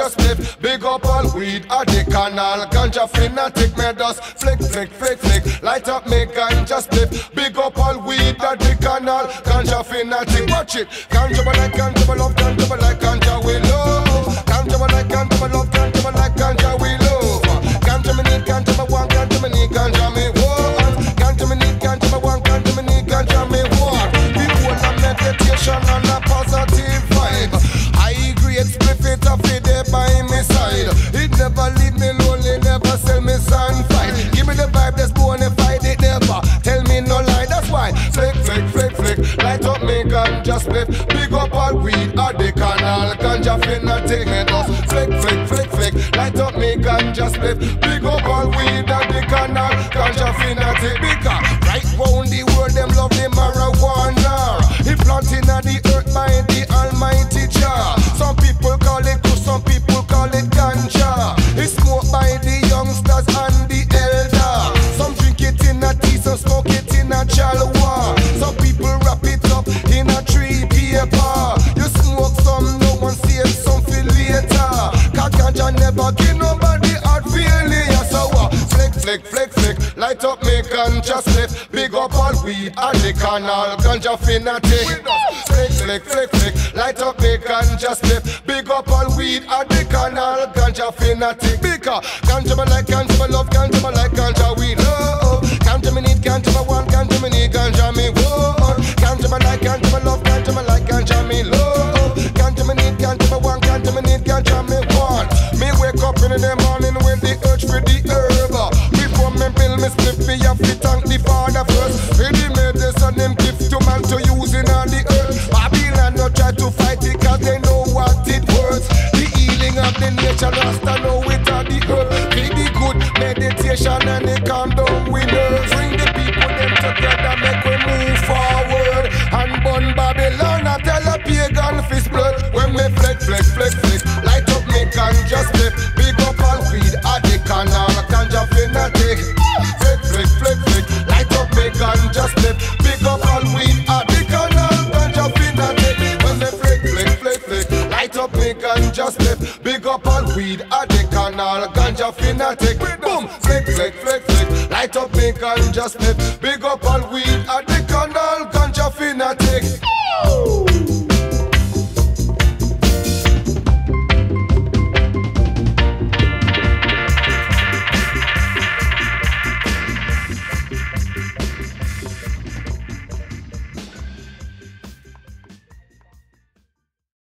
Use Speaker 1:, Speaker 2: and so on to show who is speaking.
Speaker 1: ganja spliff. Big up all weed addict and all ganja fanatic. Me dust flick, flick, flick, flick. Light up me ganja spliff. Big up all weed addict and all ganja fanatic. Watch it. Ganja me like ganja me love, ganja me like ganja we love. Ganja me like ganja me love, ganja me like ganja we love. Ganja me need, ganja me want, ganja me need, ganja me want. Ganja me need, ganja me want, ganja me need, ganja me want. People a meditation and a positive vibe. I grade spliff it off it there by my side. It never leave me lonely, never sell me sun fight. Give me the vibe that's bonafide, it never tell me no lie. That's why flick, flick, flick, flick. Light up me ganja spliff. Big up all weed addict and all ganja fanatic. Me dust flick, flick, flick, flick. Light up me ganja spliff. Big up all weed addict and all ganja fanatic. Because right round the world them love the marijuana. It planting at the earth by the almighty Jah. Some people call it kush, some people call it ganja. It's smoked by the youngsters and the elder. Some drink it in a tea, some smoke it in a chalwa. Some people wrap it up in a tree paper. You smoke some, no one saves some for later. Cause ganja never give nobody hard failure. So flick, flick, flick, flick. Light up me ganja spliff. Big up all weed addict and all ganja fanatic. Flick, flick, flick, flick. Light up me ganja spliff. Big up all weed addict and all ganja fanatic. Because ganja me like ganja me love, ganja me like ganja we love. Ganja me need, ganja me want, ganja me need, ganja me want. Ganja me like ganja me love, ganja me like ganja me love. Ganja me need, ganja me want, ganja me need, ganja me want. Me wake up in the morning with the urge for the herb. Before me build me spliff, me have to thank the Father first. He made this and him gift to man to use in on the earth. Babylon no try to fight it cause they know what it worth. The healing of the nature Rasta know it on the earth. Be the good meditation and it calm down with nerves. Bring the people them together, make we move forward. And burn Babylon and tell a pagan fist blood. When me flick, flick, flick, flick. Light up me ganja spliff. Big up all weed addict and all ganja fanatic. Flick, flick, flick, flick. Light up me ganja spliff. Big up all weed addict and all ganja fanatic. When me flick, flick, flick, flick. Light up me ganja spliff. Big up all weed addict and all ganja fanatic. Boom, flick, flick, flick, flick. Light up me ganja spliff. Big up all weed